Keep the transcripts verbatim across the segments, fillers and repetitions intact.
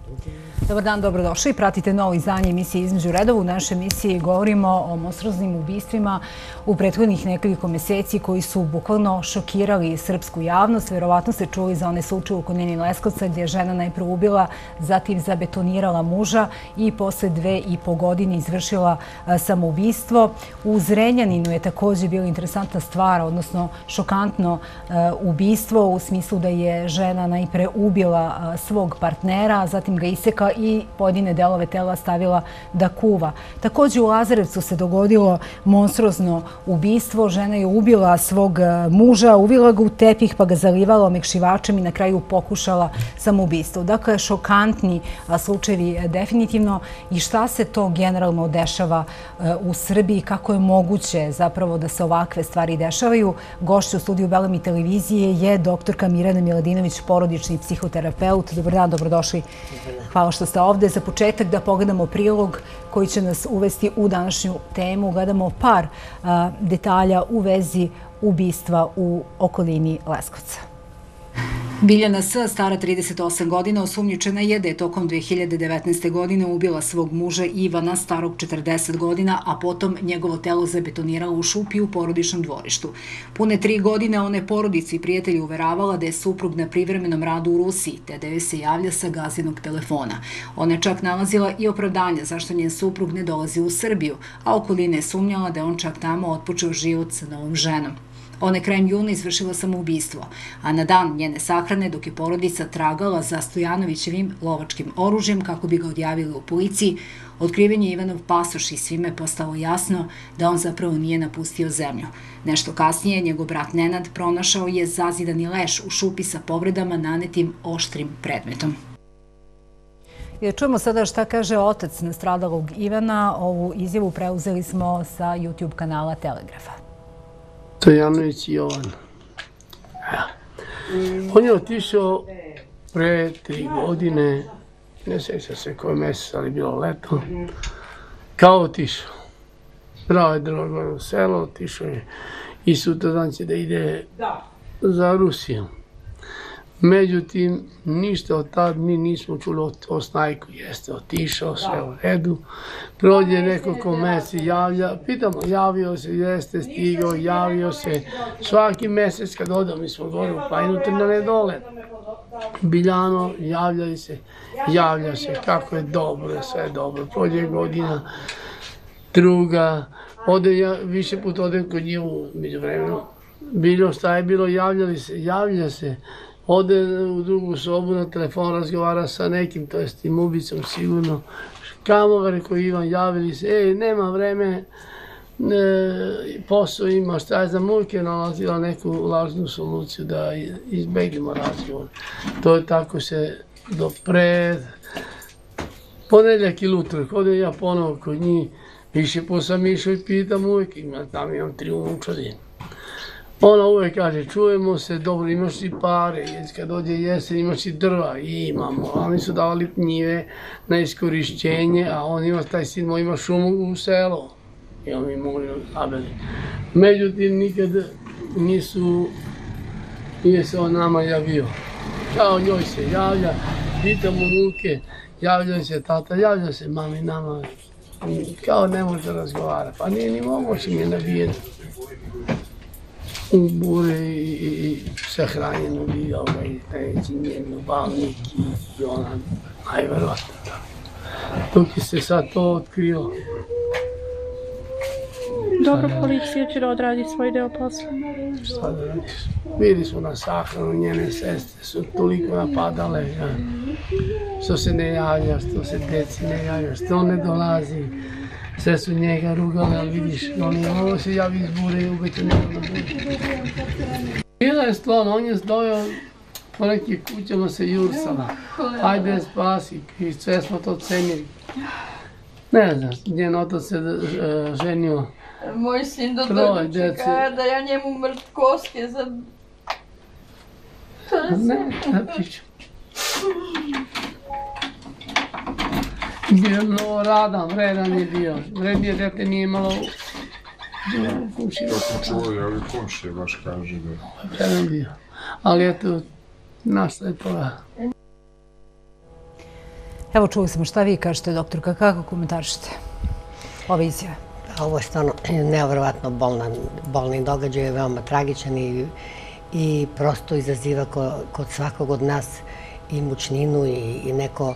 Dobar dan, dobrodošli. Pratite novo izdanje emisije Između redova. U našoj emisiji govorimo o monstruoznim ubistvima u prethodnih nekoliko meseci koji su bukvalno šokirali srpsku javnost. Verovatno ste čuli za one slučaje u okolini Leskovca gdje je žena najprve ubila, zatim zabetonirala muža i posle dve i po godine izvršila samoubistvo. U Zrenjaninu je također bila interesantna stvar, odnosno šokantno ubistvo u smislu da je žena najpre ubila svog partnera, zatim ga isekla i pojedine delove tela stavila da kuva. Također u Lazarevcu se dogodilo monstruozno ubistvo. Žena je ubila svog muža, uvila ga u tepih pa ga zalivala omekšivačem i na kraju pokušala samoubistvo. Dakle, šokantni slučajevi definitivno. I šta se to generalno dešava u Srbiji? Kako je moguće zapravo da se ovakve stvari dešavaju? Gošća u studiju Belami televizije je doktorka Mirjana Miladinović, porodični psihoterapeut. Dobar dan, dobrodošli. Hvala što ste ovdje. Za početak da pogledamo prilog koji će nas uvesti u današnju temu. Gledamo par detalja u vezi ubistva u okolini Leskovca. Biljana S., stara trideset osam godina, osumnjičena je da je tokom dve hiljade devetnaeste. godine ubila svog muža Ivana, starog četrdeset godina, a potom njegovo telo zabetonirala u šupi u porodičnom dvorištu. Pune tri godine ona je porodici i prijatelji uveravala da je suprug na privremenom radu u Rusiji, te da joj se javlja sa gazinog telefona. Ona je čak nalazila i opravdanja zašto njen suprug ne dolazi u Srbiju, a okolina je sumnjala da je on čak tamo otpočeo život sa novom ženom. Ona je krajem juna izvršila samoubistvo, a na dan njene sahrane, dok je porodica tragala za Stojanovićevim lovačkim oružjem kako bi ga odjavili u policiji, otkriven je Ivanov pasoš i svime je postalo jasno da on zapravo nije napustio zemlju. Nešto kasnije njegov brat Nenad pronašao je zazidani leš u šupi sa povredama nanetim oštrim predmetom. Čujemo sada šta kaže otac nastradalog Ivana. Ovu izjavu preuzeli smo sa YouTube kanala Telegrafa. Stojanović Jovan. On je otišao pre tri godine, ne sjeća se koji mjesec, ali bilo leto, kao otišao. Brao je drugog u selo, otišao je i sutradan će da ide za Rusiju. Međutim, ništa od tad mi nismo čuli o Snajku. Jeste otišao, sve u redu. Prođe nekoliko meseci, javlja, pitamo, javio se, jeste stigao, javio se. Svaki mesec kad odam, mi smo gore u Plajinu, Trnane dole. Biljano, javljaju se, javlja se, kako je dobro, sve je dobro. Prođe godina, druga, ode ja, više put odem kod njivu, među vremenu. Bilo šta je bilo, javljali se, javlja se. Ode u drugu sobu na telefon, razgovara sa nekim, to je s tim ubicom sigurno. Kamo ga, rekao Ivan, javili se, ej, nema vreme, posao ima, šta je za muke, nalazila neku lažnu soluciju da izbegnemo razgovor. To je tako se do pred ponedjeljak ili utorak, ode ja ponovo kod njih, više put sam išao i pitam uvijek, ima tam imam tri unčadi. Ona uvijek kaže, čujemo se, dobro, imaš i pare, kad dođe jesen imaš i drva, i imamo. Oni su davali njive na iskorišćenje, a on ima, taj sin moj ima šumu u selo. I on mi mogli nabeli. Međutim, nikad nisu, nije se on nama javio. Kao njoj se javlja, pitamo muke, javlja se tata, javlja se mami nama. Kao ne može razgovarati, pa nije ni moguće mi je nabijen. U bure i sve hranjeno i treći njen ljubavnik i ona najverovatno. Dok je se sad to otkrio. Dobro, policija će da odradi svoj deo posla. Šta da radiš? Bili smo na sahranu, njene sestre su toliko napadale. Što se ne javlja, što se deci ne javlja, što ne dolazi. Sve su njega rugale, ali vidiš, on je ovo se javi iz bure i ubeće njega na bure. Bila je stvarno, on je stojao po nekih kućama se jursala. Hajde spasi, i sve smo to cenili. Ne znam, njen otac se ženio. Moj sin do toga čeka da ja njemu mrtkoske za... Ne, ne pričam. Bio mnogo radan, vredan je bio. Vrednije dete nije imalo komšije. Čuo je, ali komšije baš kaže da je. Vredan bio. Ali eto, našla je toga. Evo, čuli smo šta vi kažete, doktorka, kako komentarišete ove izjave? Ovo je stvarno nevjerovatno bolni događaj, veoma tragičan i prosto izaziva kod svakog od nas i mučninu i neko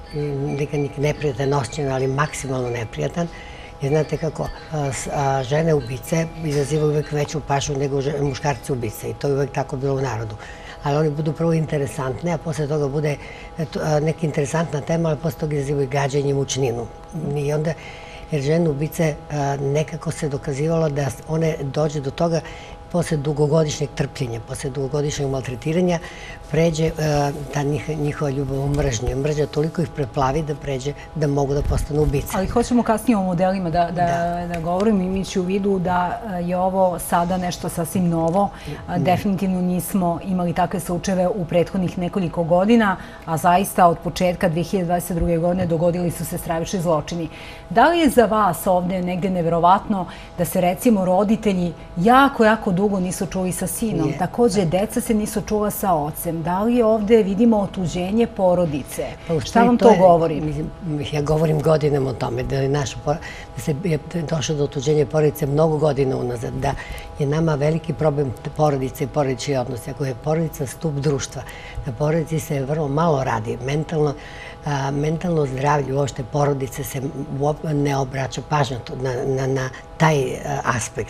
neprijatan osjećaj, ali maksimalno neprijatan. Jer znate kako, žene ubice izazivaju uvek veću pažnju nego muškarci ubice i to je uvek tako bilo u narodu. Ali oni budu prvo interesantne, a posle toga bude neka interesantna tema, ali posle toga izazivaju gađanje i mučninu. I onda, jer žene ubice nekako se dokazivalo da one dođe do toga posle dugogodišnjeg trpljenja, posle dugogodišnjeg maltretiranja, pređe ta njihova ljubav u mržnju. Mržnja toliko ih preplavi da pređe da mogu da postanu ubice. Ali hoćemo kasnije o modelima da govorim, imajući u vidu da je ovo sada nešto sasvim novo. Definitivno nismo imali takve slučajeve u prethodnih nekoliko godina, a zaista od početka dve hiljade dvadeset druge. godine dogodili su se stravični zločini. Da li je za vas ovde negde neverovatno da se recimo roditelji jako, jako dugo nisu čuli sa sinom? Takođe, deca se nisu čula sa ocem. Da li ovde vidimo otuđenje porodice? Šta vam to govori? Ja govorim godinama o tome, da se je došlo do otuđenja porodice mnogo godina unazad, da je nama veliki problem porodice i porodični odnosi. Ako je porodica stup društva, na porodici se vrlo malo radi. Mentalno mentalno zdravlje uopšte porodice se ne obraća pažnju na taj aspekt.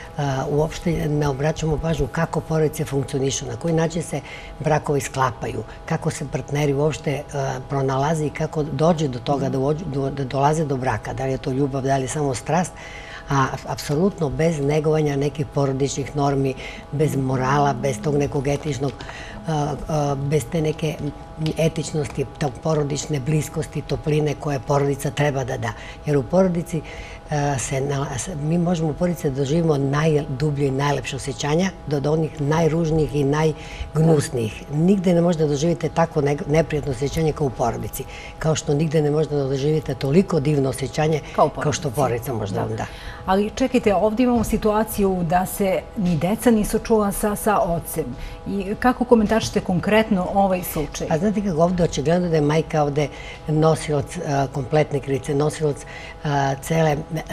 Uopšte ne obraćamo pažnju kako porodice funkcionišu, na koji način se brakovi sklapaju, kako se partneri uopšte pronalaze i kako dođe do toga da dolaze do braka. Da li je to ljubav, da li je samo strast, a apsolutno bez negovanja nekih porodičnih normi, bez morala, bez tog nekog etičnog, bez te neke etičnosti, tog porodične bliskosti, topline koje porodica treba da da. Jer u porodici mi možemo u porodici da doživimo najdublje i najlepše osjećanja do onih najružnijih i najgnusnijih. Nigde ne možete da doživite tako neprijatno osjećanje kao u porodici. Kao što nigde ne možete da doživite toliko divno osjećanje kao što porodica možda vam da. Ali čekajte, ovdje imamo situaciju da se ni deca nisu čula sa ocem. I kako komentarišete konkretno ovaj slučaj? A znate kako ovdje očigledno da je majka ovdje nosilac kompletne krivice, nosilac cele,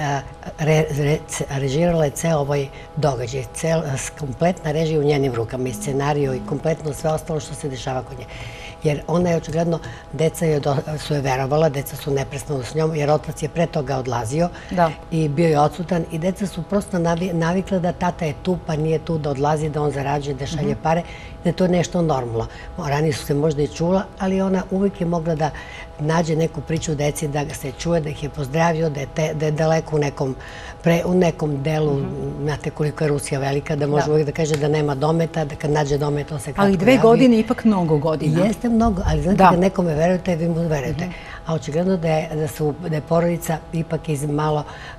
režirala je ceo ovaj događaj, kompletna režija u njenim rukama i scenario i kompletno sve ostalo što se dešava kod nje. Jer ona je očigledno, deca su je verovala, deca su neprestano s njom, jer otac je pre toga odlazio i bio je odsutan i deca su prosto navikla da tata je tu, pa nije tu, da odlazi, da on zarađuje, da šalje pare, da je to nešto normalno. Ranije su se možda i čula, ali ona uvijek je mogla da nađe neku priču deci, da se čuje, da ih je pozdravio, da je daleko u nekom delu, znate koliko je Rusija velika, da može uvijek da kaže da nema dometa, da kad nađe domet, on se kratko javi. Ali dve godine je ipak mnogo godina. Jeste mnogo, ali znate kad nekome verujete, vi mu verujete. A očigledno da je porodica ipak iz malo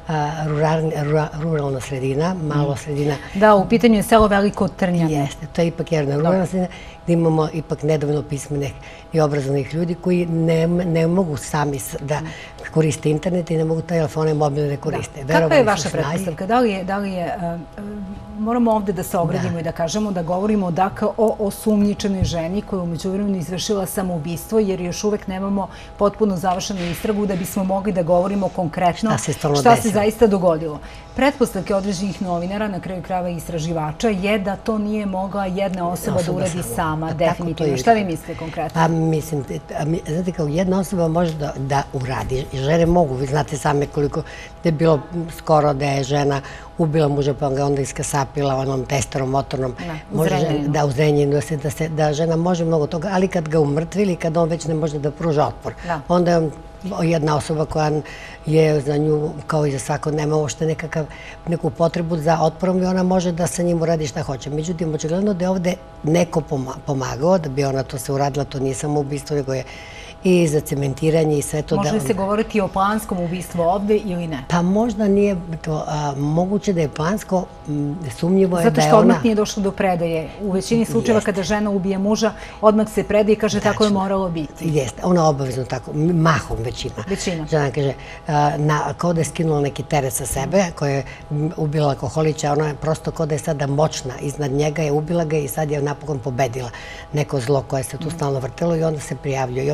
ruralna sredina, malo sredina. Da, u pitanju je selo Veliko Trnjano. Jeste, to je ipak jedna ruralna sredina gdje imamo ipak nedovoljno pismenih i obrazovnih ljudi koji ne mogu sami da koriste internet i ne mogu telefone mobilne da koriste. Kakva je vaša pretpostavka? Da li je, moramo ovdje da se ogradimo i da kažemo, da govorimo dakle o osumnjičenoj ženi koja je umeđu vremenu izvršila samoubistvo, jer još uvek nemamo potpuno završenu istragu da bismo mogli da govorimo konkretno šta se zaista dogodilo. Pretpostavke određenih novinara, na kraju krajeva istraživača, je da to nije mogla jedna osoba da uradi sama, definitivno. Šta vi mislite konkretno? Pa mislim, znate kao jedna osoba može da uradi. Žene mogu, vi znate same koliko je bilo skoro da je žena ubila muža pa ga onda iskasapila onom testerom motornom. Da, u Zrenjaninu, da žena može mnogo toga, ali kad ga umrtvili, kad on već ne može da pruža otpor, onda je on jedna osoba koja je za nju, kao i za svako, nema uopšte neku potrebu za otporom i ona može da sa njim uradi šta hoće. Međutim, očigledno da je ovde neko pomagao, da bi ona to se uradila, to nije samo ubistvo, nego je i za cementiranje i sve to. Može li se govoriti o planskom ubistvu ovde ili ne? Pa možda nije to moguće da je plansko, sumnjivo je da je ona... Zato što odmah nije došlo do predaje. U većini slučajeva kada žena ubije muža, odmah se predaje i kaže tako je moralo biti. Jeste, ona obavezno tako, mahom većina. Većina. Žena kaže, kao da je skinula neki teret sa sebe, koja je ubila alkoholića, ona je prosto kao da je sada moćna iznad njega, je ubila ga i sad je napokon pobedila neko zlo koje se tu stalno vrtelo i onda se prijavljuje. I obično žene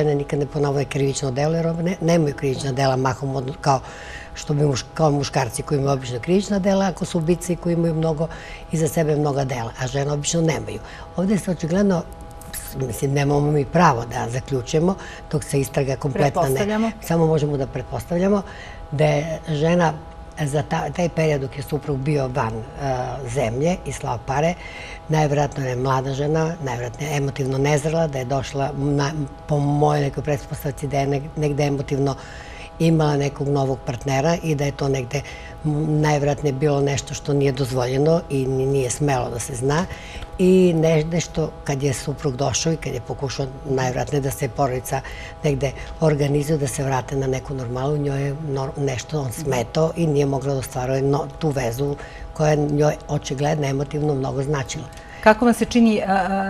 žene nikad ne ponove krivično delo, jer nemaju krivična dela mahom kao što bi kao muškarci koji imaju obično krivična dela, ako su ubice koji imaju mnogo iza sebe mnoga dela, a žene obično nemaju. Ovdje se očigledno, mislim, nemamo mi pravo da zaključujemo dok se istraga kompletna ne. Samo možemo da pretpostavljamo da je žena za taj period dok je suprug bio van zemlje i slao pare, najvjerojatno je mlada žena, najvjerojatno je emotivno nezrela, da je došla po mojoj nekoj pretpostavci da je negde emotivno imala nekog novog partnera i da je to negde najvjerojatnije bilo nešto što nije dozvoljeno i nije smelo da se zna i nešto kad je suprug došao i kad je pokušao najvjerojatnije da se porodica negde organizuje, da se vrate na neku normalu, njoj je nešto on smetao i nije mogla da ostvaruje tu vezu koja je njoj očigledno emotivno mnogo značila. Kako vam se čini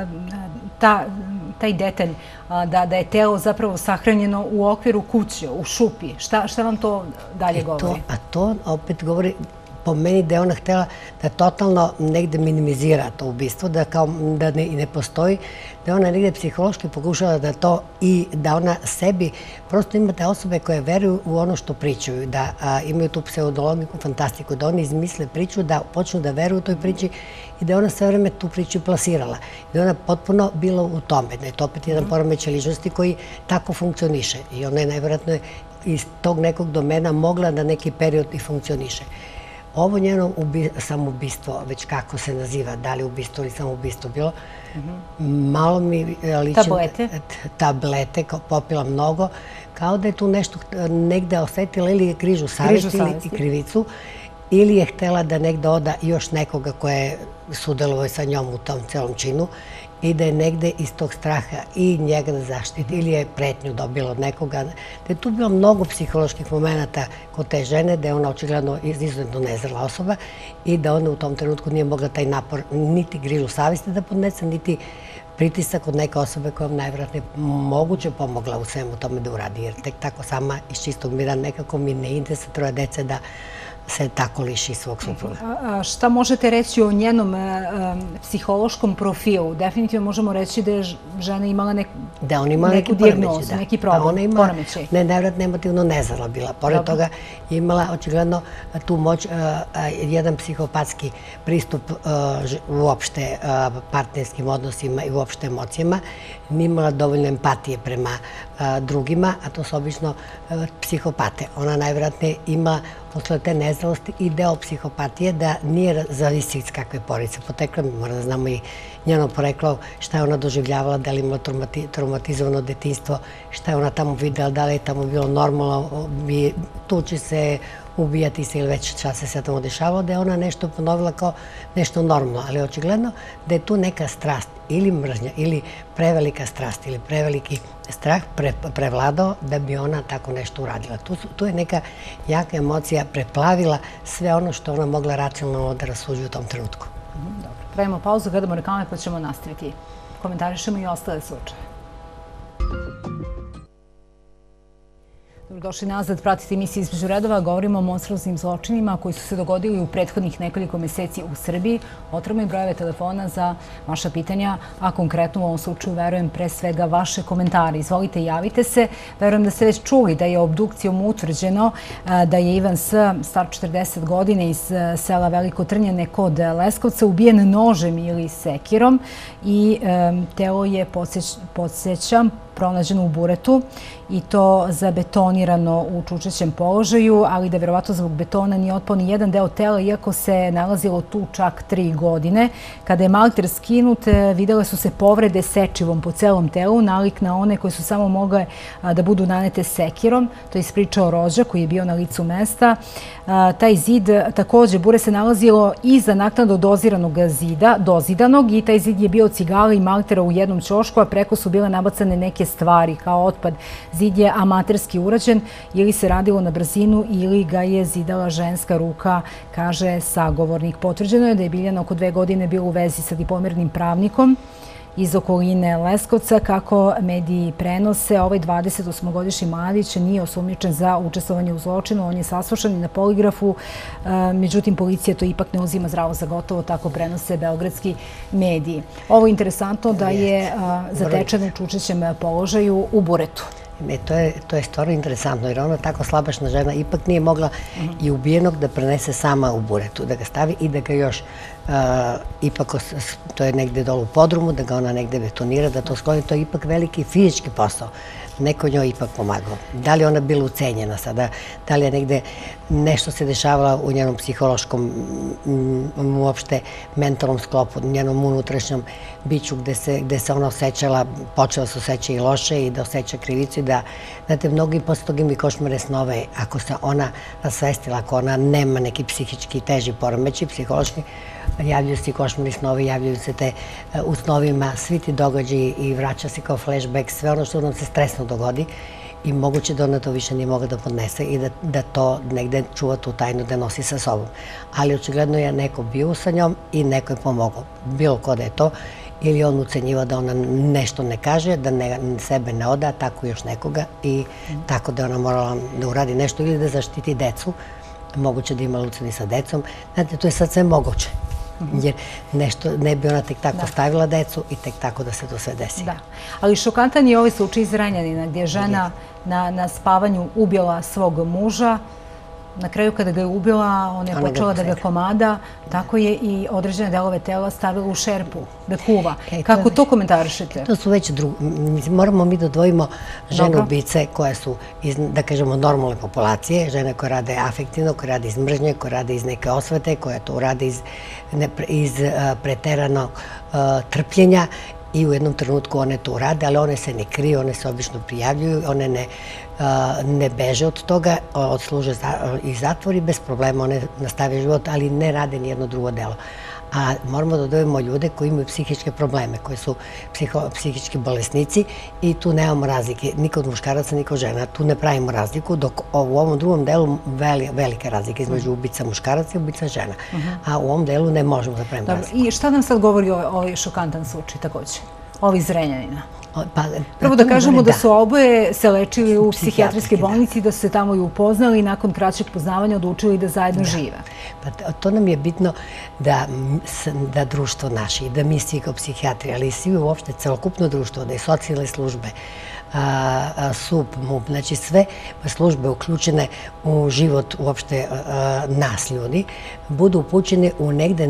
taj detalj da je telo zapravo sahranjeno u okviru kuće, u šupi? Šta vam to dalje govori? A to opet govori po meni da je ona htjela da totalno negde minimizira to ubistvo, da kao da ne postoji, da ona negde psihološki pokušala da to i da ona sebi, prosto ima te osobe koje veruju u ono što pričaju, da imaju tu pseudologiku, fantastiku, da oni izmisle priču, da počnu da veruju u toj priči i da ona sve vreme tu priču plasirala. Da je ona potpuno bila u tome, da je to opet jedan poremećaj ličnosti koji tako funkcioniše i ona je najvjerojatno iz tog nekog domena mogla da neki period i funkcioniše. Ovo njeno samoubistvo, već kako se naziva, da li ubistvo ili samoubistvo bilo, malo mi liči... Tablete? Tablete, popila mnogo, kao da je tu nešto negde osetila ili je križu savjesti ili krivicu, ili je htjela da negde oda još nekoga koje je sudelovao sa njom u tom celom činu i da je negde iz tog straha i njega da zaštiti ili je pretnju dobila od nekoga. Da je tu bilo mnogo psiholoških momenta kod te žene, da je ona očigledno izuzetno nezrela osoba i da ona u tom trenutku nije mogla taj napor niti grižu savjesti da podnese, niti pritisak od neke osobe koja vam najvjerojatnije moguće pomogla u svemu tome da uradi. Jer tek tako sama iz čistog mira nekako mi ne ide sa troje dece da se tako liši svog supruga. Šta možete reći o njenom psihološkom profilu? Definitivno možemo reći da je žena imala neku dijagnozu, neki problem, poremećaj. Ne, nevratno emotivno nezrela bila. Pored toga je imala očigledno tu moć, jedan psihopatski pristup uopšte partnerskim odnosima i uopšte emocijama. Nije imala dovoljno empatije prema drugima, a to su obično psihopate. Ona najvjerojatnije ima posle te nezrelosti i deo psihopatije da nije zavisi iz kakve porodice potekla. Mi moramo da znamo i njeno poreklo, šta je ona doživljavala, da li imala traumatizovano detinjstvo, šta je ona tamo videla, da li je tamo bilo normalno, tući se, ubijati se ili već šta se sve tamo dešavalo, da je ona nešto ponovila kao nešto normalno. Ali očigledno da je tu neka strast ili mržnja ili prevelika strast ili preveliki strah prevladao da bi ona tako nešto uradila. Tu je neka jaka emocija preplavila sve ono što ona mogla racionalno da rasuđuje u tom trenutku. Dobro, pravimo pauzu, gledamo reklame pa ćemo nastaviti. Komentarišemo i ostale slučaje. Dobrodošli nazad, pratite emisiju Između redova. Govorimo o monstruoznim zločinima koji su se dogodili u prethodnih nekoliko meseci u Srbiji. Otvorimo i brojeve telefona za vaša pitanja, a konkretno u ovom slučaju verujem pre svega vaše komentare. Izvolite, javite se. Verujem da ste već čuli da je obdukcijom utvrđeno da je Ivan S. star četrdeset godina iz sela Veliko Trnjane kod Leskovca ubijen nožem ili sekirom i telo je, podsjećam, pronađeno u buretu i to zabetonirano u čučećem položaju, ali da verovatno zbog betona nije otpao ni jedan deo tela, iako se nalazilo tu čak tri godine. Kada je malter skinut, videle su se povrede sečivom po celom telu, nalik na one koje su samo mogle da budu nanete sekirom. To je ispričao rođak koji je bio na licu mesta. Taj zid, također, bure se nalazilo iza naknadno doziranog zida, dozidanog, i taj zid je bio cigala i maltera u jednom ćošku, a preko su bile nabacane neke stvari kao otpad. Zid je amaterski urađen, ili se radilo na brzinu ili ga je zidala ženska ruka, kaže sagovornik. Potvrđeno je da je Biljana oko dve godine bila u vezi sa diplomirnim pravnikom iz okoline Leskovca. Kako mediji prenose, ovaj dvadesetosmogodišnji mladić nije osumnjičen za učestvovanje u zločinu. On je saslušan i na poligrafu, međutim policija to ipak ne uzima zdravo za gotovo, tako prenose beogradski mediji. Ovo je interesantno da je zatečen u čučećem položaju u buretu. Ne, to je, to je stvarno interesantno, jer ona tako slabašna žena ipak nije mogla i ubijenog da prenese sama u buretu, da ga stavi i da ga još, ipak to je negde dolu u podrumu, da ga ona negde betonira, da to skloni, to je ipak veliki fizički posao. Neko njoj ipak pomagao. Da li ona bila ucenjena sada, da li je negde nešto se dešavala u njenom psihološkom, uopšte mentalnom sklopu, njenom unutrašnjom biću gde se ona osjećala, počela se osjeća i loše i da osjeća krivicu i da, znate, mnogi posle toga imaju košmare snove, ako se ona rasvestila, ako ona nema neki psihički teži poremećaj, psihološki, javljaju se i košmarni snovi, javljaju se te u snovima, svi ti događaji i vraća se kao flashback, sve ono što nam se stresno dogodi i moguće da ona to više nije mogla da podnese i da to negde čuva tu tajnu da nosi sa sobom. Ali očigledno je neko bio sa njom i neko je pomogao. Bilo ko da je to, ili on ucenjiva da ona nešto ne kaže, da sebe ne oda, tako još nekoga i tako da ona morala da uradi nešto ili da zaštiti decu, moguće da ima lucani sa decom. Znate, to je sad sve moguće. Jer nešto ne bi ona tek tako stavila decu i tek tako da se to sve desi. Da, ali šokantan je ovaj slučaj iz Renjanina gdje je žena na spavanju ubila svog muža. Na kraju kada ga je ubila, ona je počela da ga komada, tako je i određene delove tela stavila u šerpu, da kuva. Kako to komentarišete? To su već drugo. Moramo mi da odvojimo žene ubice koje su, da kažemo, normalne populacije, žene koje rade afektivno, koje rade iz mržnje, koje rade iz neke osvete, koje to rade iz preteranog trpljenja i u jednom trenutku one to urade, ali one se ne kriju, one se obično prijavljuju, one ne beže od toga, odsluže i zatvori, bez problema one nastavljaju život, ali ne rade nijedno drugo delo. A moramo da odvojimo ljude koji imaju psihičke probleme, koji su psihički bolesnici i tu nemamo razlike, ni kod muškaraca, ni kod žena. Tu ne pravimo razliku, dok u ovom drugom delu velike razlike između ubica muškaraca i ubica žena. A u ovom delu ne možemo da pravimo razliku. I šta nam sad govori ovaj šokantan slučaj takođe? Ovi iz Renjanina? Prvo da kažemo da su oboje se lečili u psihijatrijskoj bolnici, da su se tamo i upoznali i nakon kraćeg poznavanja odlučili da zajedno žive. To nam je bitno da društvo naše i da mi svi kao psihijatri, ali i svi uopšte celokupno društvo, da je socijalne službe, S U P, M U P, znači sve službe uključene u život uopšte nas ljudi, budu upućene u negde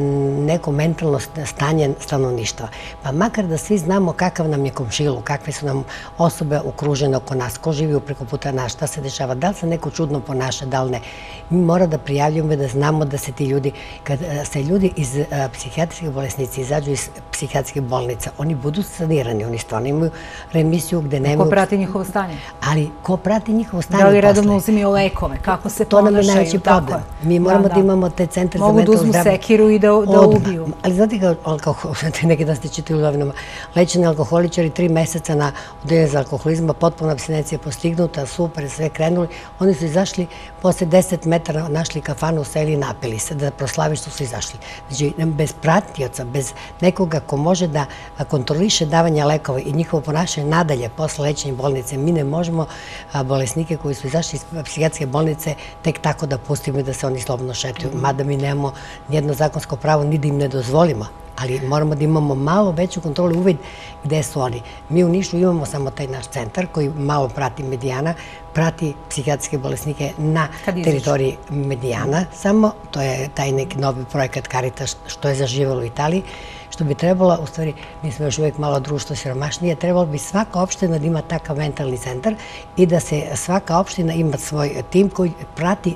neko mentalno stanje stanovništva. Pa makar da svi znamo kakav nam je komšiluk, kakve su nam osobe okružene oko nas, ko živi preko puta nas, šta se dešava, da li se neko čudno ponaša, da li ne. Mi mora da prijavljamo da znamo da se ti ljudi, kad se ljudi iz psihijatrijske bolesnice izađu iz psihijatrijske bolnice, oni budu sanirani, oni stvarno imaju remisiju gde nemaju... Ko prati njihovo stanje? Ali ko prati njihovo stanje? Da li redovno uzimaju lekove? Kako se ponašaju? To nam je najveći problem. Mi moramo da imamo te centre za mentalno zdravlje. Mogu da uzmu sekiru i da ubiju. Ali znate kao, neki dan ste čitali u novinama, lečeni alkoholičari tri meseca na odeljenju za alkoholizma, potpuno apstinencija postignuta, super, sve krenuli. Oni su izašli, posle deset metara našli kafanu u seli i napili se, da proslavi što su izašli. Znači, bez pratioca, bez nekoga ko može da kontroliše davanja lekova i njihovo ponašanje nadalje posle lečenja bolnice, mi ne možemo bolesnike koji su izašli iz psihijatrijske bolnice tek tako da pustimo i da se oni slobodno šetuju. Mada mi nemamo nijedno zakonsko pravo ni da im ne dozvolimo, ali moramo da imamo malo veću kontrolu i uvid gde su oni. Mi u Nišu imamo samo taj naš centar koji malo prati Medijana, prati psihijatrijske bolesnike na teritoriji Medijana samo. To je taj neki novi projekat Caritas što je zaživalo u Italiji. Što bi trebalo, u stvari, mi smo još uvijek malo društvo siromašnije, trebalo bi svaka opština da ima takav mentalni centar i da se svaka opština ima svoj tim koji prati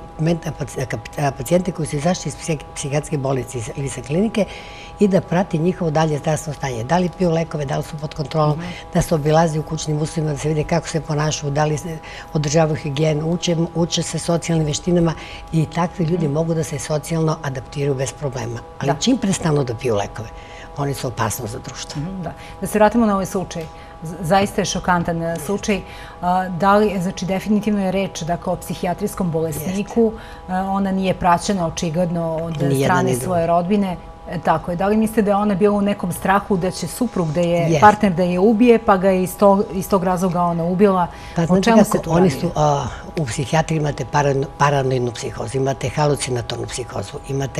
pacijente koji su izašli iz psihijatrijske bolnice ili sa klinike i da prati njihovo dalje zdravstveno stanje. Da li piju lekove, da li su pod kontrolom, da se obilazi u kućnim uslovima, da se vide kako se ponašaju, da li održavaju higijenu, uče se socijalnim veštinama i takvi ljudi mogu da se socijalno adaptiraju bez problema. Ali čim prestanu da piju lekove, oni su opasnost za društvo. Da se vratimo na ovaj slučaj. Zaista je šokantan slučaj. Da li, znači, definitivno je reč da kao psihijatrijskom bolesniku ona nije praćena očigledno od strane svoje rodbine. Tako je. Da li mislite da je ona bila u nekom strahu da će suprug, da je partner da je ubije, pa ga je iz tog razloga ona ubila? O čemu se tu radi? U psihijatriji imate paranoidnu psihozu, imate halucinatornu psihozu,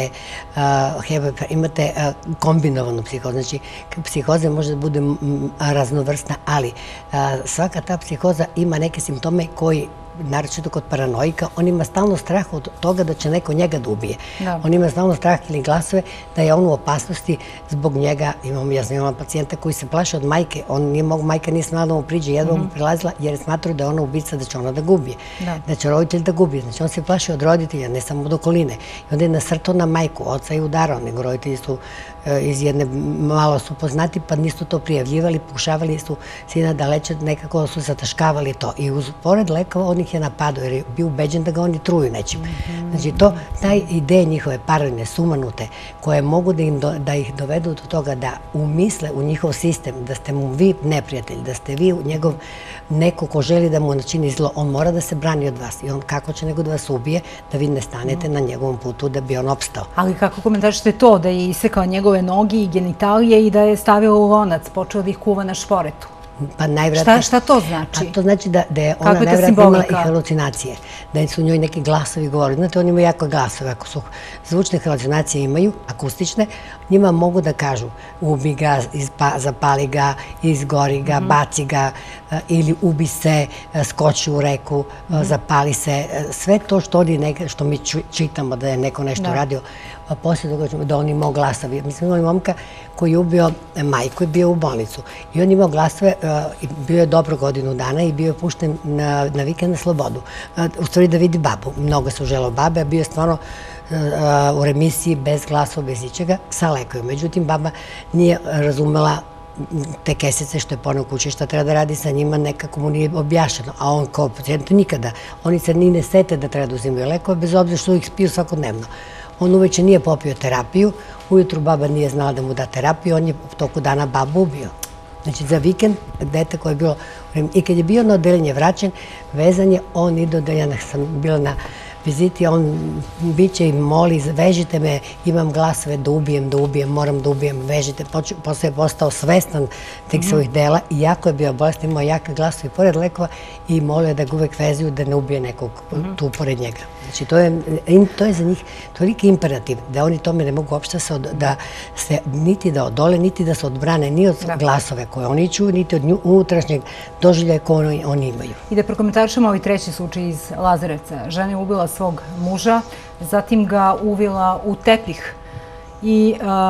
imate kombinovanu psihozu. Znači, psihoza može da bude raznovrsna, ali svaka ta psihoza ima neke simptome koji, naročito kod paranoika, on ima stalno strah od toga da će neko njega da ubije. On ima stalno strah ili glasove da je on u opasnosti zbog njega. Ja znam, imam pacijenta koji se plaše od majke. Majka nije smela da mu priđe, jedva mu prilazila jer je smatrao da je ona ubica, da će ona da gubije. Da će roditelj da gubije. Znači, on se plaše od roditelja, ne samo od okoline. I onda je nasrtao na majku, oca je udarao, nego roditelji su iz jedne malo su poznati, pa nisu to prijavljivali, pokušavali su sina da leče, nekako su zataškavali to. I pored lekova on ih je napadao jer je bio ubeđen da ga oni truju nečim. Znači, taj ideje njihove paranoidne, sumanute, koje mogu da ih dovedu do toga da umisle u njihov sistem, da ste mu vi neprijatelj, da ste vi njegov neko ko želi da mu načini zlo, on mora da se brani od vas. I on kako će nego da vas ubije, da vi ne stanete na njegovom putu da bi on opstao. Ali kako komentarišete to, da je isekao njegove nogi i genitalije i da je stavila u lonac, počeo da ih kuva na šporetu? Pa najvratnije... Šta to znači? To znači da je ona najvratnije imala i halucinacije, da su u njoj neki glasovi govorili. Znate, oni imaju jako glasove. Ako su zvučne halucinacije imaju, akustične, njima mogu da kažu ubi ga, zapali ga, izgori ga, baci ga, ili ubi se, skoči u reku, zapali se. Sve to što mi čitamo da je neko nešto radio, poslije događamo da on imao glasovi. Mislim, imali momka koji je ubio majku i bio u bolnicu. I on imao glasove, bio je dobro godinu dana i bio je pušten na vikend na slobodu. U stvari da vidi babu. Mnogo se uželao babe, a bio je stvarno u remisiji, bez glasova, bez ičega, sa lekovima. Međutim, baba nije razumela te kesice što je poneo kuće, šta treba da radi sa njima, nekako mu nije objašeno. A on kao pacijent nikada. Oni se ni ne sete da treba da uzimaju lekove, bez obzira što ih spiju svakodnevno. On uveče nije popio terapiju, ujutru baba nije znala da mu da terapiju, on je u toku dana babu ubio. Znači, za vikend, dete koje je bilo... I kad je bio na odeljenje vraćen, vezan je, on ide da ja sam bila na viziti, on biće i moli, vežite me, imam glasove da ubijem, da ubijem, moram da ubijem, vežite. Posle je postao svestan tih svojih dela i jako je bio bolestan, imao jake glasove pored lekova i molio da ga uvek vezuju da ne ubije nekog tu pored njega. Znači, to je za njih toliki imperativ da oni tome ne mogu uopšte da se niti da odole, niti da se odbrane ni od glasove koje oni čuju, niti od unutrašnjeg doživljaja koje oni imaju. I da prokomentarišemo ovaj treći slučaj iz Lazarevca. Žena je ubila svog muža, zatim ga uvila u tepih i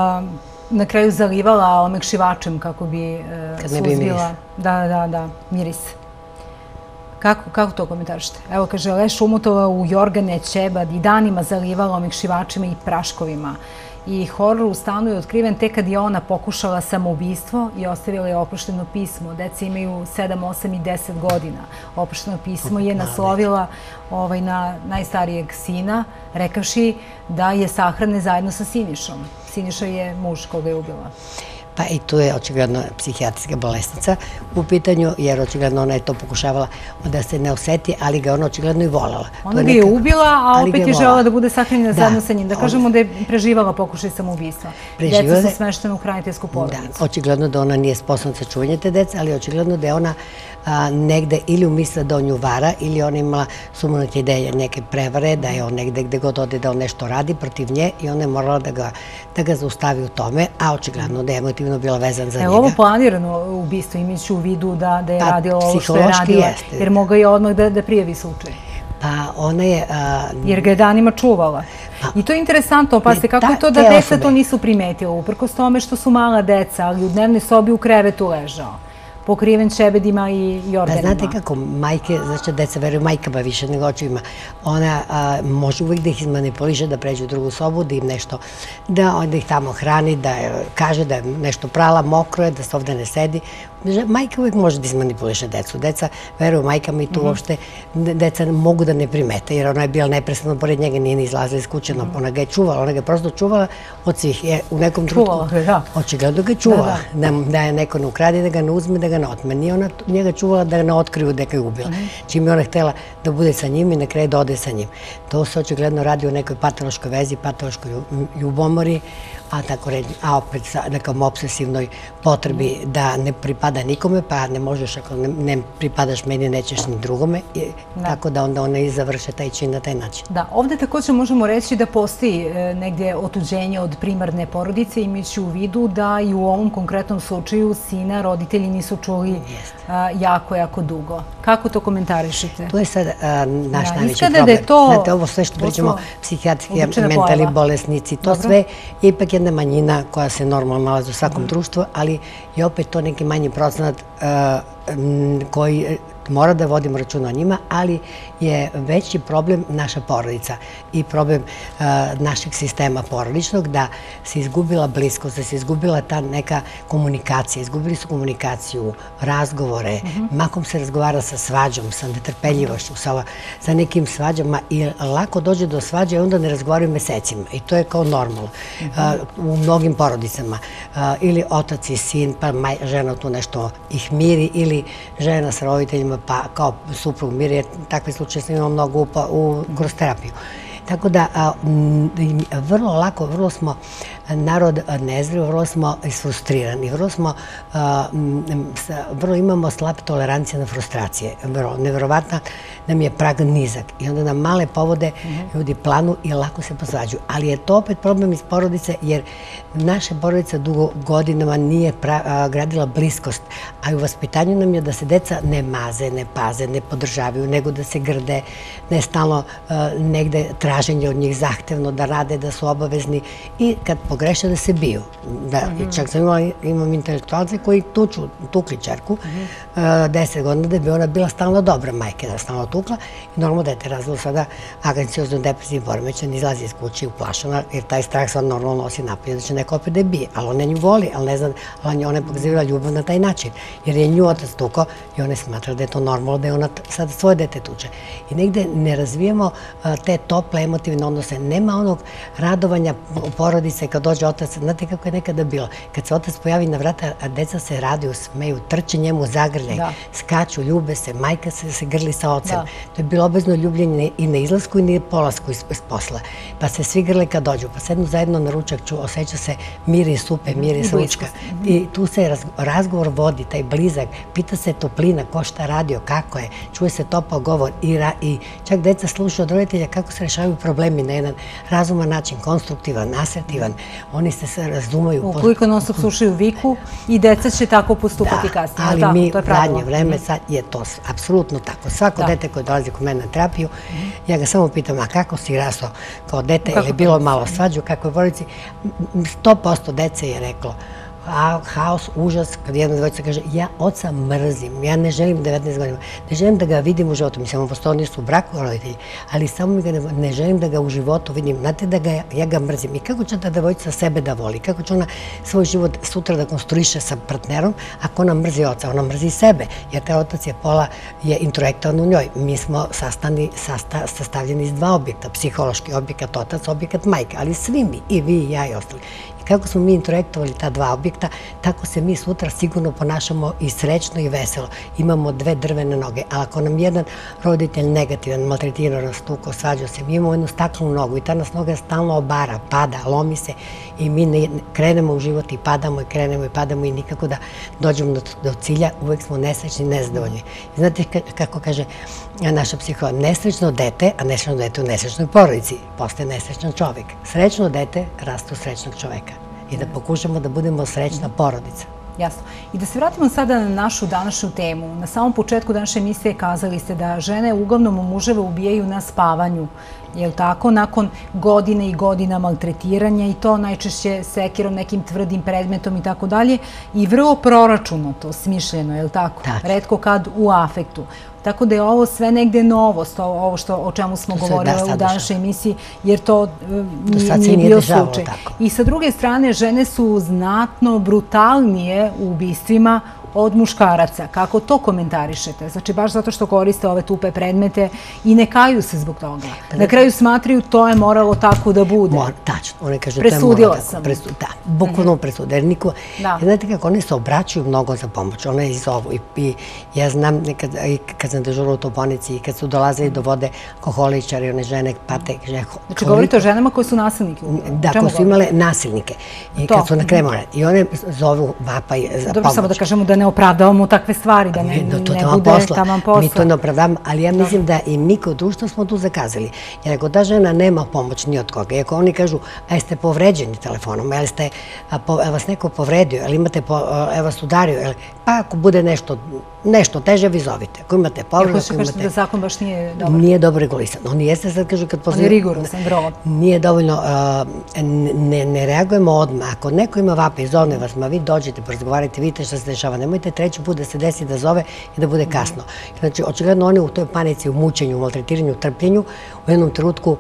na kraju zalivala omekšivačem kako bi suzbila miris. Kako to komentarišete? Evo, kaže, leš umutala u jorgane, ćebad i danima zalivala omekšivačima i praškovima. I horor u stanu je otkriven tek kad je ona pokušala samoubistvo i ostavila je oprošteno pismo. Deca imaju sedam, osam i deset godina. Oprošteno pismo je naslovila na najstarijeg sina, rekavši da je sahrane zajedno sa Sinišom. Siniša je muž koga je ubila. Pa i tu je očigledno psihijatrijska bolesnica u pitanju, jer očigledno ona je to pokušavala da se ne oseti, ali ga ona očigledno i volala. Ona ga je ubila, a opet je želela da bude sahranjena zajedno sa njim. Da kažemo da je preživala pokušaj samoubistva. Deca su smeštena u hraniteljsku porodicu. Očigledno da ona nije sposobna za čuvanje te dece, ali očigledno da je ona negde ili umisla da on nju vara, ili ona imala sumanute ideje neke prevare, da je on negde gde god ode da on nešto radi protiv nje i ona je morala da ga zaustavi u tome, a očigledno da je emotivno bila vezan za njega. Evo ovo planirano ubistvo, imajući u vidu da je radila ovo što je radila, jer mogla je odmah da prijavi slučaj. Pa ona je... Jer ga je danima čuvala. I to je interesantno, opasite, kako je to da deca to nisu primetila, uprkos tome što su mala deca, ali u dnevnoj sobi u krevetu ležao, pokriven ćebedima i jorganima. Znate kako, majke, znači deca veruju majkama više nego očevima, ona može uvijek da ih izmanipuliše, da pređe u drugu sobu, da im nešto, da ih tamo hrani, da kaže da je nešto prala, mokro je, da se ovde ne sedi. Majka uvijek može da izmanipuliše decu. Deca veruju majkama i tu uopšte deca mogu da ne primete, jer ona je bila neprestano pored njega, nije ni izlazila iz kuće, ona ga je čuvala, ona ga je prosto čuvala od svih. U nekom trenutku očigledno ga je čuvala, da je neko ne ukradi, da ga ne uzme, da ga ne otme. Nije ona njega čuvala da ga ne otkriju da ga je ubila. Čim je ona htjela da bude sa njim i na kraju da ode sa njim. To se očigledno radi o nekoj patološkoj vezi, patološkoj ljubomori. a tako reći, a opet sa nekom obsesivnoj potrebi da ne pripada nikome, pa ne možeš, ako ne pripadaš meni, nećeš ni drugome, tako da onda one i završe taj čin na taj način. Da, ovde također možemo reći da postoji negdje otuđenje od primarne porodice, imajući u vidu da i u ovom konkretnom slučaju sina roditelji nisu čuli jako, jako dugo. Kako to komentarišete? To je sad naš najveći problem. Znate, ovo sve što pričamo, psihijatri, mentalni bolesnici, to sve je ipak jedna manjina koja se normalno nalazi u svakom društvu, ali je opet to neki manji procenat koji mora da vodimo računa o njima, ali je veći problem naša porodica i problem našeg sistema porodičnog, da se izgubila bliskost, da se izgubila ta neka komunikacija, izgubili su komunikaciju, razgovore, makom se razgovara sa svađom, sa netrpeljivošću, sa nekim svađama i lako dođe do svađa i onda ne razgovaraju mesecima i to je kao normalno u mnogim porodicama. Ili otac i sin, pa žena tu nešto ih miri, ili žena sa roditeljima pa kao suprug miri, jer takve slučaje sam imala mnogo kroz terapiju. Tako da vrlo lako, vrlo smo narod nezdrav, vrlo smo isfrustrirani, vrlo smo, vrlo imamo slab tolerancija na frustracije. Neverovatno nam je prag nizak i onda nam male povode ljudi planu i lako se posvađaju. Ali je to opet problem iz porodice, jer naša porodica dugo godinama nije gradila bliskost, a i u vaspitanju nam je da se deca ne maze, ne paze, ne podržavaju, nego da se grde, ne stalno negde traženje od njih zahtevno, da rade, da su obavezni i kad pogreše da se biju. Čak sam imam intelektualce koji tukli čerku deset godina da bi ona bila stalno dobra majke, da stalno tukla i normalno dete razvilo sada agencijozno depresivni poremećaj, izlazi iz kuće uplašena jer taj strah sad normalno nosi napolje da će neko opet da je bije, ali ona nju voli, ali ne znam, ali ona je pokazivala ljubav na taj način, jer je nju otac tukao i ona je smatrala da je to normalno, da je ona sad svoje dete tuče. I negde ne razvijemo te tople emotivne odnose, nema onog radovanja porodice kad dođe otac, znate kako je nekada bilo, kad se otac pojavi na vrata, a deca se raduju, smeju, trče njemu zagrljaj, skaču, ljube se, majka se grli sa ocem. To je bilo obavezno ljubljenje i na izlasku i na polasku iz posla. Pa se svi grle kad dođu, pa sednu zajedno na ručak, osjeća se miris supe, miris ručka. I tu se razgovor vodi, taj blizak, pita se toplina, ko šta radio, kako je, čuje se topao govor i čak deca slušaju od roditelja kako se rešavaju problemi na jedan razuman način, konstruktivan, asertivan. Oni se razumeju. Ukoliko non stop slušaju viku i deca će tako postupati kasnije. Ali mi u zadnje vreme sad je to apsolutno tako. Svako dete koje dolazi kod mene na terapiju, ja ga samo pitam, a kako si rastao kao dete ili bilo malo svađu, kako je porodici, sto posto dece je reklo haos, užas, kad jedna dvojica kaže ja oca mrzim, ja ne želim devetnaest godina, ne želim da ga vidim u životu, mislim, on postoji, nisu u braku roditelji, ali samo ne želim da ga u životu vidim, znate da ja ga mrzim. I kako će ta dvojica sebe da voli, kako će ona svoj život sutra da konstruiše sa partnerom, ako ona mrzi oca, ona mrzi sebe, jer taj otac je pola, je introjektovan u njoj. Mi smo sastavljeni iz dva objekta, psihološki objekat otac, objekat majka, ali svi mi, i vi, i ja, i ostali. Kako smo mi introjektovali ta dva objekta, tako se mi sutra sigurno ponašamo i srećno i veselo. Imamo dve drvene noge, ali ako nam jedan roditelj negativan, maltretirao nas, tuko, svađao se, mi imamo jednu staklenu nogu i ta nas noga stalno obara, pada, lomi se i mi krenemo u život i padamo i krenemo i padamo i nikako da dođemo do cilja, uvek smo nesrećni i nezadovoljni. Znate kako kaže naša psihologa, nesrećno dete, a nesrećno dete u nesrećnoj porodici, postaje nesrećan čovek. Srećno dete raste u srećnog čoveka. I da pokušamo da budemo srećna porodica. Jasno. I da se vratimo sada na našu današnju temu. Na samom početku današnje emisije kazali ste da žene uglavnom muževe ubijaju na spavanju. Je li tako? Nakon godine i godina maltretiranja i to najčešće sekirom, nekim tvrdim predmetom i tako dalje. I vrlo proračunato, smišljeno, je li tako? Retko kad u afektu. Tako da je ovo sve negde novost, ovo o čemu smo govorili u današnjoj emisiji, jer to nije bio slučaj. I sa druge strane, žene su znatno brutalnije u ubistvima od muškaraca. Kako to komentarišete? Znači, baš zato što koriste ove tupe predmete i ne kaju se zbog toga. Na kraju smatraju to je moralo tako da bude. Tačno. One kažu presudila sam. Da, bukvalno presude. Jer niko, znate kako, one se obraćaju mnogo za pomoć. One izovu. I ja znam, kad sam dežurala u Toponici i kad su dolazili do vode alkoholičari, one žene pate. Znači, govorite o ženama koje su nasilnike? Da, koje su imale nasilnike. I kad su na kraju morale. I one zovu vapaj za pomoć. Dobro, samo da kažemo da ne opravdavamo takve stvari, da ne bude taman posla. Mi to ne opravdavamo, ali ja mislim da i mi kao društvo smo tu zakazali. Jer ako ta žena nema pomoć ni od koga, i ako oni kažu, a jeste povređeni telefonom, ili ste, vas neko povredio, ili imate, evo vas udario, pa ako bude nešto, nešto teže, vi zovite. Ako imate povredu, ako imate... da zakon baš nije dobro. Nije dobro regulisan. On jeste, sad kažu, kad posle... On je rigorosan, vrlo. Nije dovoljno, ne reagujemo odmah. Ako neko ima vape i zovne vas, ma vi dođete, porazgovarajte, vidite šta se dešava. Nemojte treći put da se desi da zove i da bude kasno. Znači, očigledno oni u toj panici, u mučenju, u maltretiranju, u trpljenju, u jednom trenutku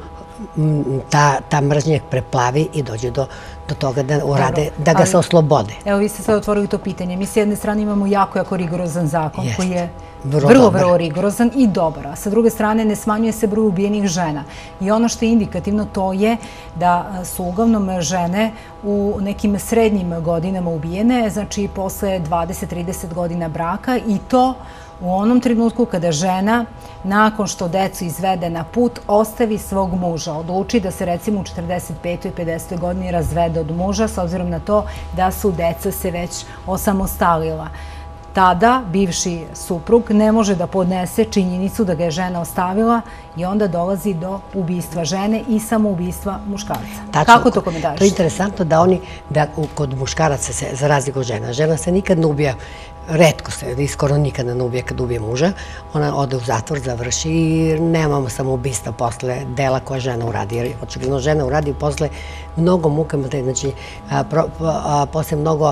ta mržnja preplavi i dođe do toga da urade, da ga se oslobode. Evo, vi ste sad otvorili to pitanje. Mi s jedne strane imamo jako, jako rigorozan zakon koji je vrlo, vrlo rigorozan i dobar. A sa druge strane ne smanjuje se broj ubijenih žena. I ono što je indikativno to je da su uglavnom žene u nekim srednjim godinama ubijene, znači posle dvadeset do trideset godina braka i to u onom trenutku kada žena, nakon što decu izvede na put, ostavi svog muža, odluči da se recimo u četrdeset petoj i pedesetoj godini razvede od muža, s obzirom na to da su deca se već osamostalila. Tada bivši suprug ne može da podnese činjenicu da ga je žena ostavila i onda dolazi do ubistva žene i samoubistva muškarca. Kako to komentarišete? To je interesantno da oni, da kod muškaraca se, za razliku od žena, žena se nikad ne ubija, retko se, skoro nikada ne ubije kad ubije muža, ona ode u zatvor, završi i nemamo samoubistva posle dela koje žena uradi, jer očigledno žena uradi posle mnogo muka, znači posle mnogo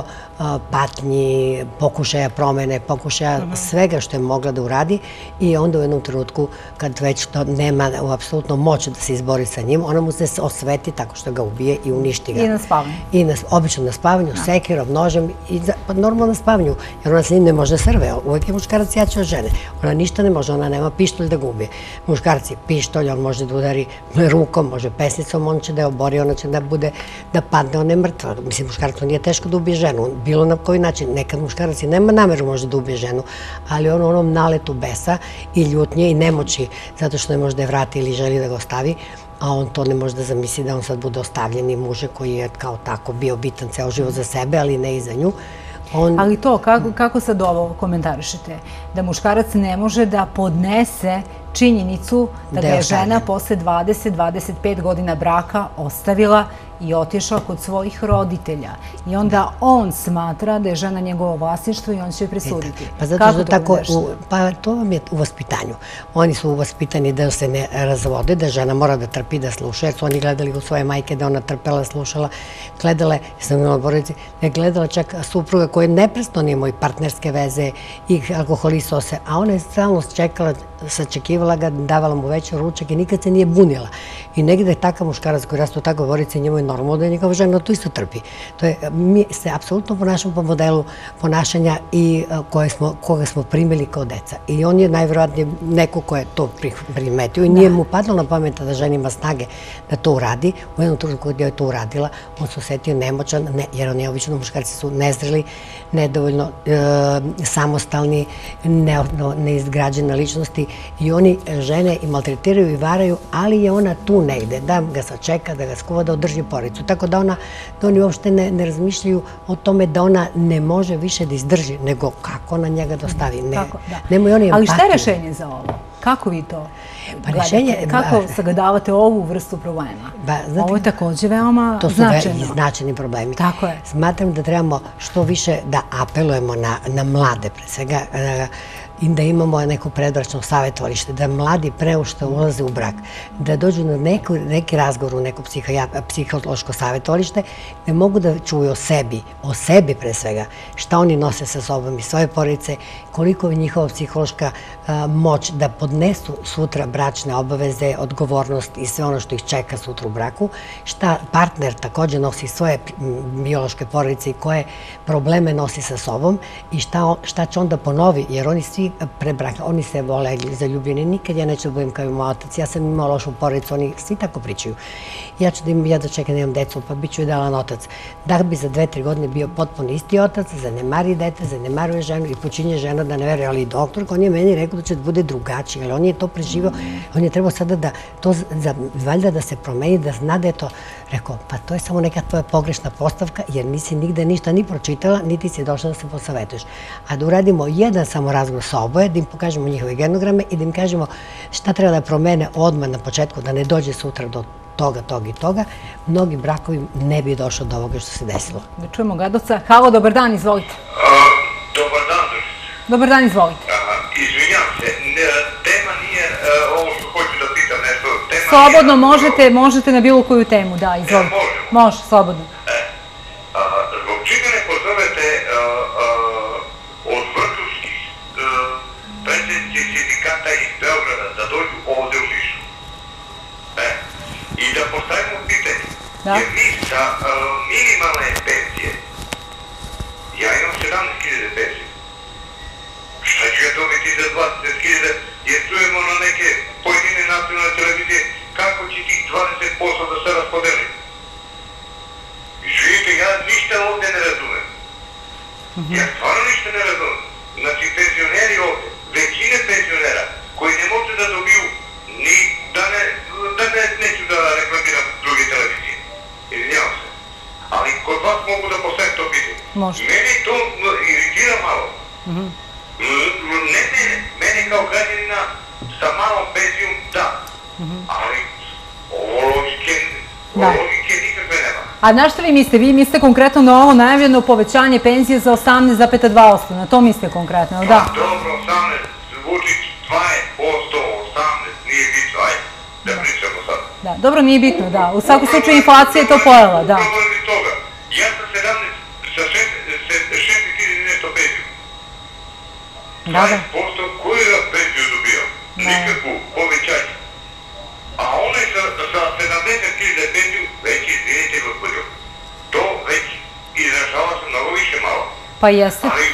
patnji, pokušaja promene, pokušaja svega što je mogla da uradi i onda u jednom trenutku kad već nema apsolutno moć da se izbori sa njim, ona mu se osveti tako što ga ubije i uništi ga. I na spavanju. I obično na spavanju, sekirom, nožem i normalno na spavanju, jer ona s njim ne može srve. Uvijek je muškarac jači od žene. Ona ništa ne može, ona nema pištolj da ga ubije. Muškarci, pištolj, on može da udari rukom, može pesnicom, on će da je obori, ona će da bude, da padne, ona je mrtva. Mislim, muškarcu nije teško da ubije ženu, bilo na koji način. Nekad muškarac i nema nameru može da ubije ženu, ali on u onom naletu besa i ljutnje i nemoći, zato što ne može da je vrati ili želi da ga ostavi, a on to ne može da zamisli da on sad bude ostavljen i muže koji je kao tako bio bitan ceo život za sebe, ali ne i za nju. Ali to, kako sad ovo komentarišete? Da muškarac ne može da podnese činjenicu da ga je žena posle dvadeset do dvadeset pet godina braka ostavila i otišao kod svojih roditelja. I onda on smatra da je žena njegovo vlasništvo i on će joj presuditi. Kako to komentarišete? Pa to vam je u vaspitanju. Oni su u vaspitani da se ne razvode, da žena mora da trpi, da sluša, jer su oni gledali u svoje majke da ona trpela, slušala, gledala, sam imala porodice, ne gledala čak supruga koja neprestano imao i partnerske veze i alkoholisao se, a ona je stalno čekala, sačekivala ga, davala mu veći ručak i nikad se nije bunila. I negde je takav muškarac koji rastu tako govorice, njemu je normalno da je njegova žena to isto trpi. To je, mi se apsolutno ponašamo po modelu ponašanja i koga smo primili kao deca. I on je najvjerojatnije neko ko je to primetio i nije mu padlo na pamet da žena ima snage da to uradi. U jednom trenutku gdje je to uradila, on se osetio nemoćan, jer oni obično muškarci su nezreli, nedovoljno samostalni, neizgrađene ličnosti i oni žene i maltretiraju i varaju, ali je ona tu negde, da ga sačeka, da ga skuva, da održi porodicu. Tako da oni uopšte ne razmišljaju o tome da ona ne može više da izdrži, nego kako ona njega dostavi. Ali šta je rešenje za ovo? Kako vi to gledate? Kako sagledavate ovu vrstu problema? Ovo je također veoma značajno. To su značajni problemi. Tako je. Smatram da trebamo što više da apelujemo na mlade, pre svega, i da imamo neko predbračno savjetovalište, da mladi pre što ulaze u brak, da dođu na neki razgovor u neko psihološko savjetovalište, gde mogu da čuju o sebi, o sebi pre svega, šta oni nose sa sobom i svoje porodice, koliko je njihova psihološka moć da podnesu sutra bračne obaveze, odgovornost i sve ono što ih čeka sutra u braku, šta partner također nosi svoje biološke porodice i koje probleme nosi sa sobom i šta će onda ponovi, jer oni svi pre braka, oni se vole zaljubljeni, nikad ja neću da budem kao i moj otac, ja sam imala lošu porodicu, oni svi tako pričaju. Ja ću da imam, ja da čekam da imam decu, pa bit ću idealan otac. Da bi za dve, tri godine bio potpuno isti otac, zanemari dete, zanemaruje ženu i počinje žena da ne veruje, ali i doktor, on je meni rekao da će da bude drugačiji, ali on je to preživao, on je trebao sada da to, valjda da se promeni, da zna da je to, rekao, pa to je samo neka tvoja pogrešna postavka, jer nisi nigde ništa ni pročitala, niti si došla da se posavetuješ. A da uradimo jedan samo razgovor sa oboje, da im pokažemo njihove genograme i da im kažemo šta treba da promene odmah na početku, da ne dođe sutra do toga, toga i toga, mnogi brakovi ne bi došlo do ovoga što se desilo. Da čujemo Gadovca. Halo, dobar dan, izvolite. Dobar dan. Dobar dan, izvolite. Izvinjam se, tema nije ovo što hoću da pitam nešto. Slobodno možete, možete na bilo koju temu, da, izvolite. Može, slobodno. Zbog čega ne pozovete od vrhunskih predsjednici sindikata iz Beograda da dođu ovde u Nišu? I da postavimo pitanje, jer mi sa minimalne penzije, ja imam sedamnaest hiljada penzije, šta ću ja dobiti za dvadeset hiljada, jer čujemo na neke pojedine nacionalne televizije kako će tih dvadeset posto da se raspodeli. Izvinite, ja ništa ovdje ne razumem. Ja stvarno ništa ne razumem. Znači, penzioneri ovdje, većine penzionera koji ne može da dobiju ni, da ne, da ne, neću da reklamiram druge televizije. Izvinjavam se. Ali kod vas mogu da postavim to pitanje. Može. Meni to iritira malo. Ne mene, mene kao građanina sa malom penzijom, da. Ali ovo logike, ovo logike nikakve nema. A znaš šta vi mislite? Vi mislite konkretno na ovo najavljeno povećanje penzije za osamnaest zarez dva posto. Na to mislite konkretno, da? Pa dobro, osamnaest, Vučić dvadeset posto, osamnaest, nije bitno, ajde, da pričamo sad. Da, dobro, nije bitno, da. U svakom slučaju inflacija je to pojela, da. Problem je toga. Ja sam sedamnaest, sa šest hiljada nešto penziju. dvadeset posto koju ja penziju dobijam? Nikakvu povećanje. A onaj sa sedamdeset hiljada penziju, već izvinite gospodinu, to već izražava se mnogo više malo. Pa jeste. Ali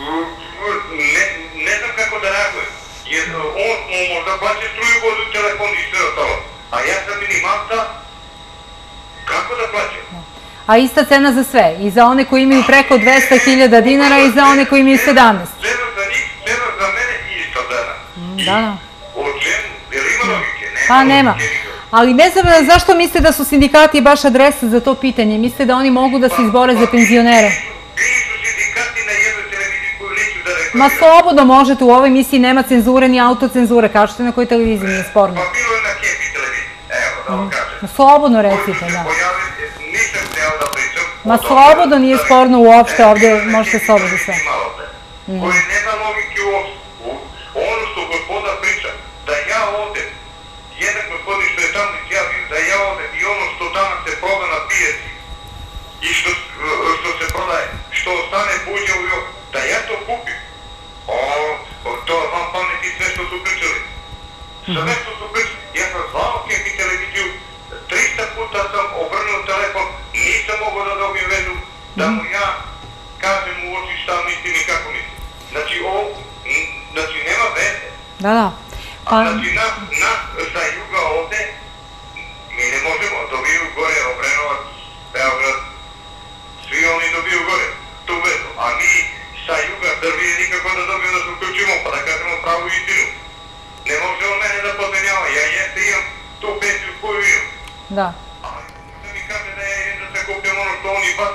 ne znam kako da reagujem, jer on možda plaće struju, vodu, telefon i sve ostalo. A ja sam minimalca, kako da plaćam? A ista cena za sve, i za one koji imaju preko dvesta hiljada dinara i za one koji imaju sedamnaest. Cena za njih, cena za mene i ista cena. Da, da. O čemu? Jer ima logike? Pa nema. Ali ne znam zašto mislite da su sindikati baš adresa za to pitanje? Mislite da oni mogu da se izbore za penzionere? Bili su sindikati na jednoj televiziji koju neću da reklamiram. Ma slobodno možete, u ovoj emisiji nema cenzure ni autocenzure. Kažete na kojoj televiziji, nije sporno. Pa bilo je na Happy televiziji, evo da vam kažem. Slobodno recite, da. Nisam hteo da pričam. Ma slobodno nije sporno uopšte, ovdje možete slobodno sve. Koji nema logike uopšte. Ono što gospoda priča, da ja ovde, jedan gospodin što je tamo izjavio, da ja ovde i ono što danas se proda na pijaci i što se prodaje, što ostane buđe u jok, da ja to kupim. O, to vam pameti sve što su pričali. Sve što su pričali. Ja sam zvao Happy televiziju, trista puta sam obrnuo telefon, nisam mogao da dobijem vezu, da mu ja kažem u oči šta mislim i kako mislim. Znači, ovo, znači, nema veze. Da, da. Znači, nas sa juga ovde, mi ne možemo, dobiju gore Obrenovac, Beograd, svi oni dobiju gore, tu vezu, a mi sa juga Srbije nikako da dobijemo da se uključimo, pa da kažemo pravu istinu. Ne može on mene da potenjava, ja jeste imam tu penziju koju imam. Da. Ali da mi kaže da ja idem da se kupim ono što oni bacaju.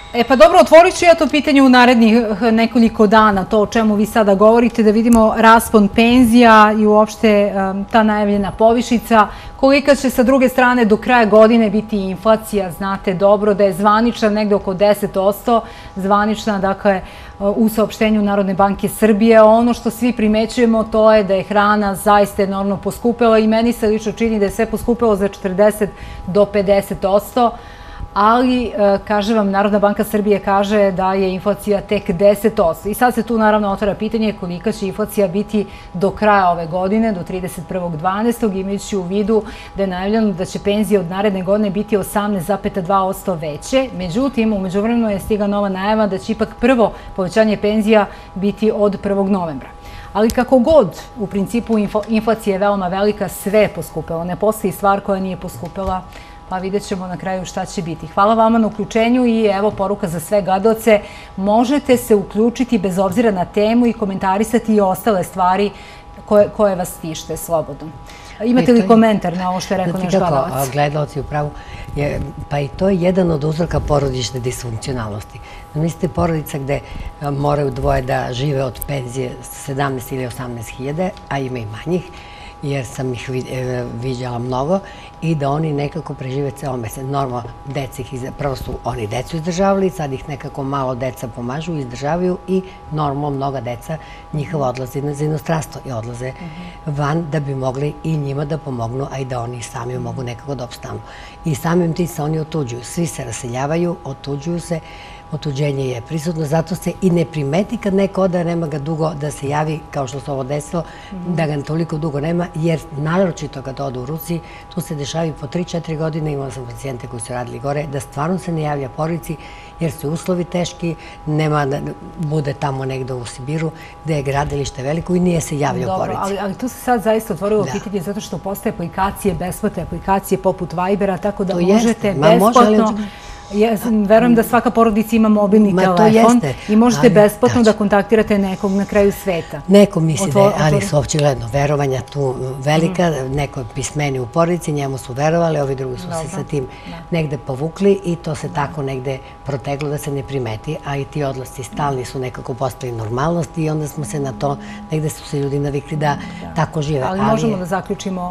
E pa dobro, otvorit ću ja to pitanje u narednih nekoliko dana, to o čemu vi sada govorite, da vidimo raspon penzija i uopšte ta najavljena povišica. Kolika će sa druge strane do kraja godine biti inflacija? Znate dobro da je zvanična negde oko deset posto, zvanična, dakle, u saopštenju Narodne banke Srbije. Ono što svi primećujemo to je da je hrana zaista enormno poskupela i meni se lično čini da je sve poskupelo za četrdeset do pedeset posto. Ali, kaže vam, Narodna banka Srbije kaže da je inflacija tek deset posto. I sad se tu naravno otvara pitanje kolika će inflacija biti do kraja ove godine, do trideset prvog dvanaestog imajući u vidu da je najavljeno da će penzije od naredne godine biti osamnaest zarez dva posto veće. Međutim, u međuvremenu je stigla nova najava da će ipak prvo povećanje penzija biti od prvog novembra. Ali kako god, u principu inflacija je veoma velika, sve je poskupelo. Ne postoji stvar koja nije poskupela, pa vidjet ćemo na kraju šta će biti. Hvala vama na uključenju i evo poruka za sve gledaoce. Možete se uključiti bez obzira na temu i komentarisati i ostale stvari koje vas tište slobodno. Imate li komentar na ovo što je rekao naš gledalac? Gledalac je upravo, pa i to je jedan od uzroka porodične disfunkcionalnosti. Mislite porodica gde moraju dvoje da žive od penzije sedamnaest ili osamnaest hiljada, a ima i manjih, jer sam ih viđala mnogo, i da oni nekako prežive ceo mesec. Normalno, prvo su oni decu izdržavali, sad ih nekako malo deca pomažu, izdržavaju i normalno mnoga deca njihova odlaze za inostranstvo i odlaze van da bi mogli i njima da pomognu, a i da oni sami mogu nekako da opstanu. I samim tim se oni otuđuju. Svi se raseljavaju, otuđuju se, otuđenje je prisutno, zato se i ne primeti kad neko ode, nema ga dugo da se javi, kao što se ovo desilo, da ga toliko dugo nema, jer naročito kad ode u Rusiji, tu se dešavi po tri četiri godine, imala sam pacijente koji su radili gore, da stvarno se ne javlja porodici, jer su uslovi teški, nema da bude tamo negde u Sibiru, gde je gradilište veliko i nije se javlja u porodici. Dobro, ali tu se sad zaista otvorilo pitanje zato što postoje aplikacije, besplatne aplikacije poput Vibera, tako da možete besplatno... Verujem da svaka porodica ima mobilni telefon i možete besplatno da kontaktirate nekog na kraju sveta. Neko misli da je, ali su očigledno verovanja tu velika, neko je pismeni u porodici, njemu su verovali, ovi drugi su se sa tim negde povukli i to se tako negde proteglo da se ne primeti, a i ti odlasci stalni su nekako postali normalnost i onda smo se na to, negde su se ljudi navikli da tako žive. Ali možemo da zaključimo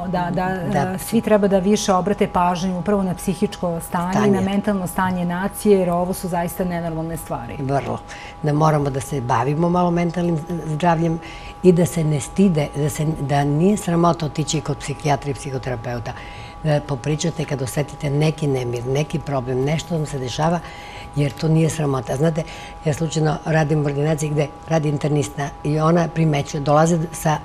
da svi treba da više obrate pažnju upravo na psihičko stanje, na mentalno stanje nacije, jer ovo su zaista nenormalne stvari. Vrlo. Da moramo da se bavimo malo mentalnim zdravljem i da se ne stide, da nije sramota otići kod psihijatra i psihoterapeuta. Popričate kad osetite neki nemir, neki problem, nešto vam se dešava, jer to nije sramota. Znate, ja slučajno radim u ordinaciji gde radi internista i ona primećuje, dolaze sa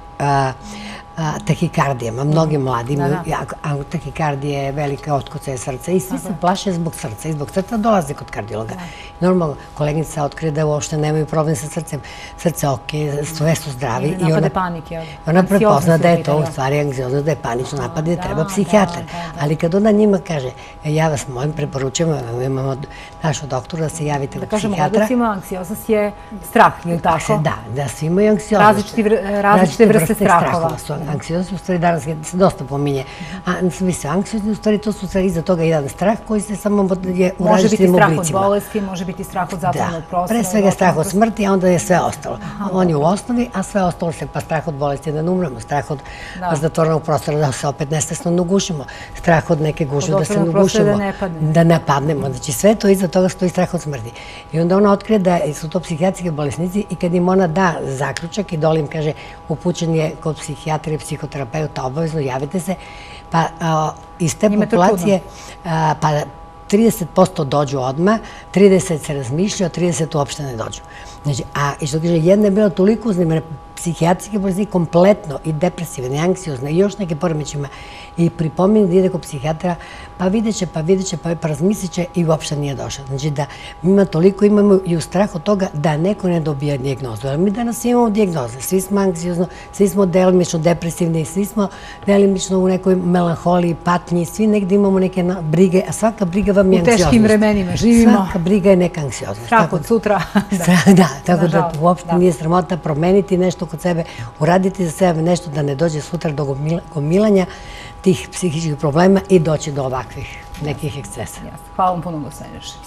tahikardijama, mnogi mladi, a tahikardija je velika otkucaja srca i svi se plaše zbog srca i zbog srca dolaze kod kardiologa. Normalno, koleginica otkrije da uopšte nemaju problem sa srcem, srce ok, sve su zdravi i ona prepozna da je to u stvari anksiozno, da je panično napad, da treba psihijatar. Ali kad ona njima kaže, ja vas molim, preporučujem, imamo našo doktora da se javite kod psihijatra. Da kažemo, gledacima, anksioznost je strah, ili tako? Da, da, svi imaju anksioznost. Različite vrste strahova. Anksioznost u stvari danas se dosta pominje. Svi su anksiozni, u stvari to su iza toga jedan strah koji se samo je u različitim oblicima. Može biti strah od bolesti, može biti strah od zatvornog prostora. Pre svega strah od smrti, a onda je sve ostalo. On je u osnovi, a sve ostalo se pa strah od bolesti da ne umremo, strah od zatvornog prostora da se opet nesvesno ne ugušimo, strah od neke gužve da se ne ugušimo, da ne padnemo. Znači sve to iza toga stoji strah od smrti. I onda ona otkrije da su to psihijatrijski bolesnici i kad im ona da zaključak i dole im kaže upućen je kod psihijatra i psihoterapeuta, obavezno javite se, pa iz te populacije pa trideset posto dođu odmah, trideset se razmišlja, trideset uopšte ne dođu. A i što kaže, jedna je bila toliko uznemira, psihijatrijske bolesti kompletno i depresivne, i anksiozne i još neke poremećima i pripomenu da ide kod psihijatra, pa vidjet će, pa vidjet će, pa razmislit će i uopšte nije došao. Znači da mi ima toliko, imamo i u strahu toga da neko ne dobija dijagnozu. Ali mi danas imamo dijagnoze, svi smo anksiozno, svi smo delimično depresivni, svi smo delimično u nekoj melanholiji, patnji, svi negde imamo neke brige, a svaka briga vam je anksioznost. U teškim vremenima živimo. Svaka briga je neka anksioznost. Strah od sutra. Da, tako da uopšte nije sramota promeniti nešto kod sebe, uraditi za sebe nešto da ne dođe sutra do gomilanja tih psihičkih problema i doći do ovakvih nekih ekscesa. Hvala vam puno, gospodine Šipsi.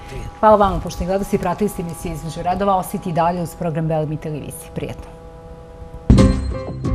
Hvala vama, pošto gledali i pratili ste emisiju Između redova. Ostajte i dalje uz program Beli mi televizije. Prijetno.